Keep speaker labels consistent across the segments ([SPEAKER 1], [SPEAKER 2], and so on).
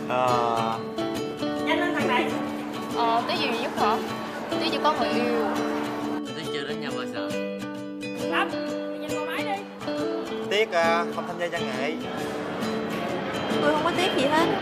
[SPEAKER 1] Nhanh lên thằng này.
[SPEAKER 2] Tí gì giúp hả? Tí chưa có người yêu.
[SPEAKER 3] Tí chưa đến nhau bao giờ.
[SPEAKER 1] Lâm, mày nhanh qua máy đi.
[SPEAKER 4] Tiếc không tham gia văn nghệ.
[SPEAKER 2] Tôi không có tiếc gì hết.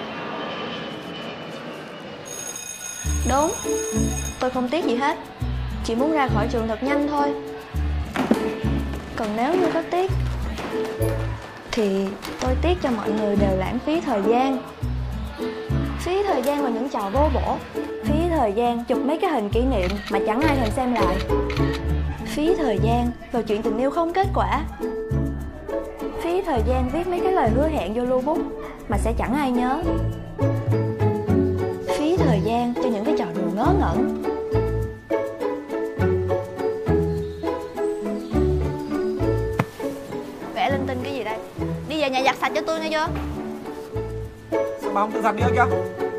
[SPEAKER 2] Đúng, tôi không tiếc gì hết. Chỉ muốn ra khỏi trường thật nhanh thôi. Còn nếu như có tiếc thì tôi tiếc cho mọi người đều lãng phí thời gian. Phí thời gian vào những trò vô bổ. Phí thời gian chụp mấy cái hình kỷ niệm mà chẳng ai thèm xem lại. Phí thời gian vào chuyện tình yêu không kết quả. Phí thời gian viết mấy cái lời hứa hẹn vô lưu bút mà sẽ chẳng ai nhớ. Phí thời gian cho những cái trò đùa ngớ ngẩn. Vẽ linh tinh cái gì đây? Đi về nhà giặt sạch cho tôi nghe chưa?
[SPEAKER 4] Sao bà không tự giặt đi kìa?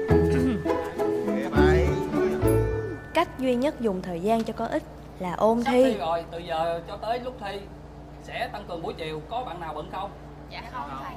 [SPEAKER 4] Mày.
[SPEAKER 2] Cách duy nhất dùng thời gian cho có ích là ôn
[SPEAKER 1] Sắp
[SPEAKER 2] thi.
[SPEAKER 1] rồi, từ giờ cho tới lúc thi sẽ tăng cường buổi chiều. Có bạn nào bận không?
[SPEAKER 2] Dạ không thầy.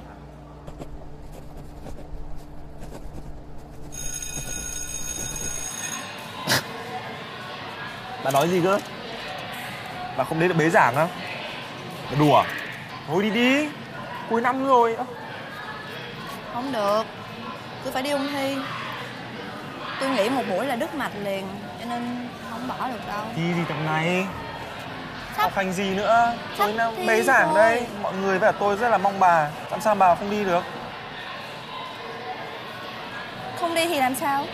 [SPEAKER 4] Bà nói gì cơ? Bà không đến được bế giảng á? Bà đùa. Thôi đi đi. Cuối năm rồi.
[SPEAKER 2] Không được, tôi phải đi ôn thi. Tôi nghĩ một buổi là đứt mạch liền, cho nên không bỏ được đâu.
[SPEAKER 4] Thi gì tầm này?
[SPEAKER 2] Sắp-
[SPEAKER 4] Học hành gì nữa?
[SPEAKER 2] sắp
[SPEAKER 4] Tối năm
[SPEAKER 2] thi
[SPEAKER 4] bế giảng
[SPEAKER 2] rồi.
[SPEAKER 4] đây. Mọi người với cả tôi rất là mong bà. Làm sao bà không đi được?
[SPEAKER 2] Không đi thì làm sao?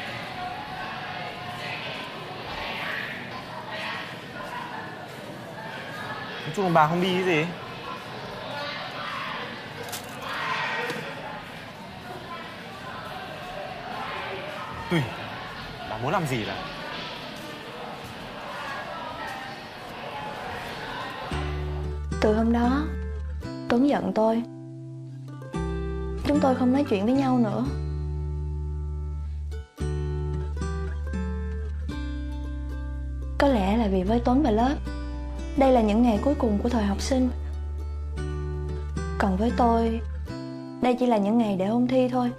[SPEAKER 4] Nói chung là bà không đi cái gì. Tùy. Bà muốn làm gì là.
[SPEAKER 2] Từ hôm đó, Tuấn giận tôi. Chúng tôi không nói chuyện với nhau nữa. Có lẽ là vì với Tuấn và lớp, đây là những ngày cuối cùng của thời học sinh. Còn với tôi, đây chỉ là những ngày để ôn thi thôi.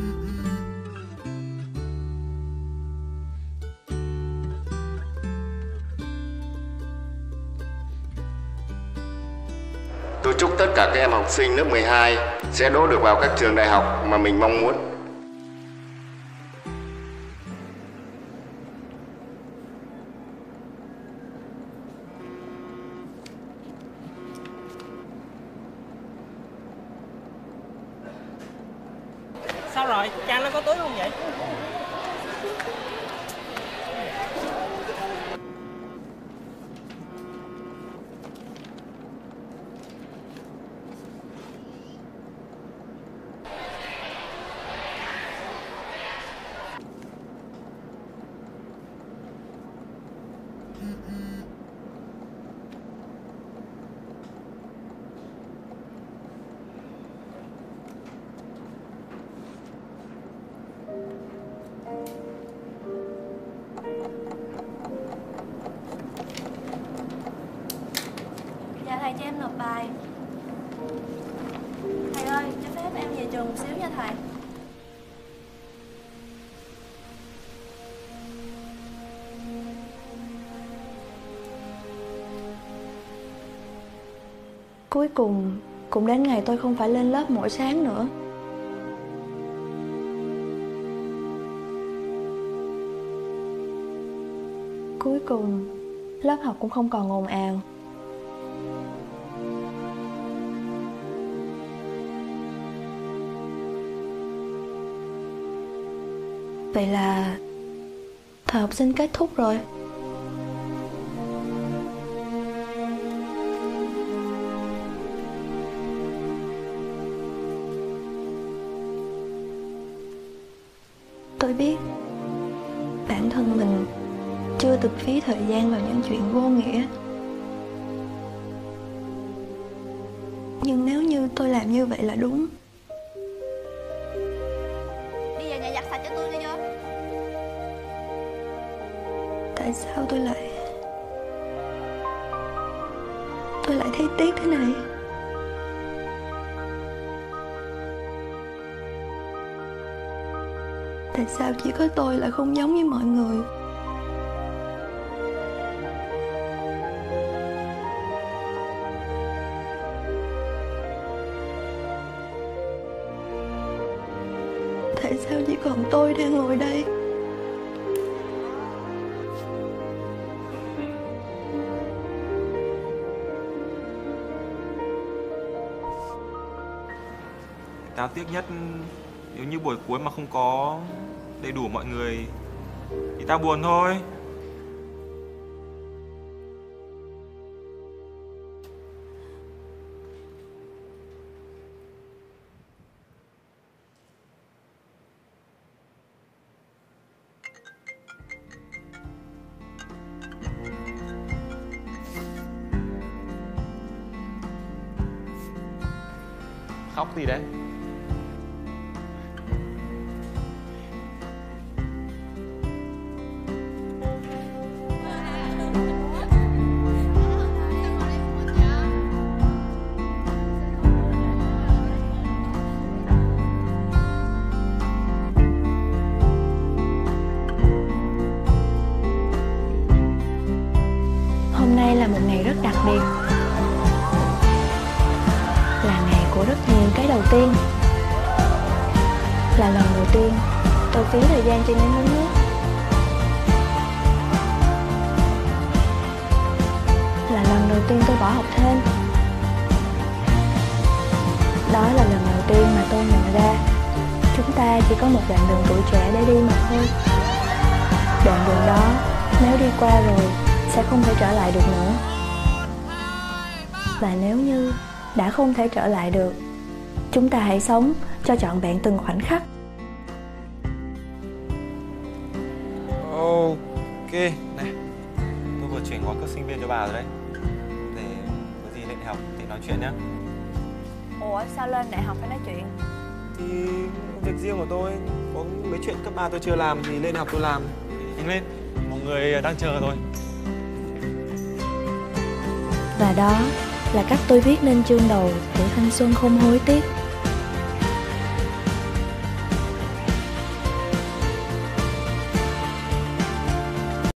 [SPEAKER 5] Tôi chúc tất cả các em học sinh lớp 12 sẽ đỗ được vào các trường đại học mà mình mong muốn.
[SPEAKER 1] Sao rồi? Trang nó có túi không vậy?
[SPEAKER 2] Dạ thầy, cho em nộp bài. Thầy ơi, cho phép em về trường một xíu nha thầy. Cuối cùng cũng đến ngày tôi không phải lên lớp mỗi sáng nữa. Cuối cùng lớp học cũng không còn ồn ào. Vậy là thời học sinh kết thúc rồi. Tôi biết bản thân mình chưa từng phí thời gian vào những chuyện vô nghĩa. Nhưng nếu như tôi làm như vậy là đúng. Đi về nhà giặt sạch cho tôi nghe chưa? Tại sao tôi lại thấy tiếc thế này? Tại sao chỉ có tôi lại không giống với mọi người? Tại sao chỉ còn tôi đang ngồi đây?
[SPEAKER 4] Tao tiếc nhất nếu như buổi cuối mà không có đầy đủ mọi người thì tao buồn thôi. Khóc gì đấy?
[SPEAKER 2] Hôm nay là một ngày rất đặc biệt, là ngày của rất nhiều cái đầu tiên. Là lần đầu tiên tôi phí thời gian trên đến uống nước. Là lần đầu tiên tôi bỏ học thêm. Đó là lần đầu tiên mà tôi nhận ra chúng ta chỉ có một đoạn đường tuổi trẻ để đi mà thôi. Đoạn đường đó nếu đi qua rồi sẽ không thể trở lại được nữa. Và nếu như đã không thể trở lại được, chúng ta hãy sống cho trọn vẹn từng khoảnh khắc.
[SPEAKER 4] Ok, này, tôi vừa chuyển qua cấp sinh viên cho bà rồi đấy. Để có gì lên đại học thì nói chuyện nhá.
[SPEAKER 2] Ủa sao lên đại học phải nói chuyện?
[SPEAKER 4] Thì việc riêng của tôi, có mấy chuyện cấp 3 tôi chưa làm thì lên đại học tôi làm. Nhanh lên, mọi người đang chờ rồi.
[SPEAKER 2] Và đó là cách tôi viết nên chương đầu của thanh xuân không hối tiếc.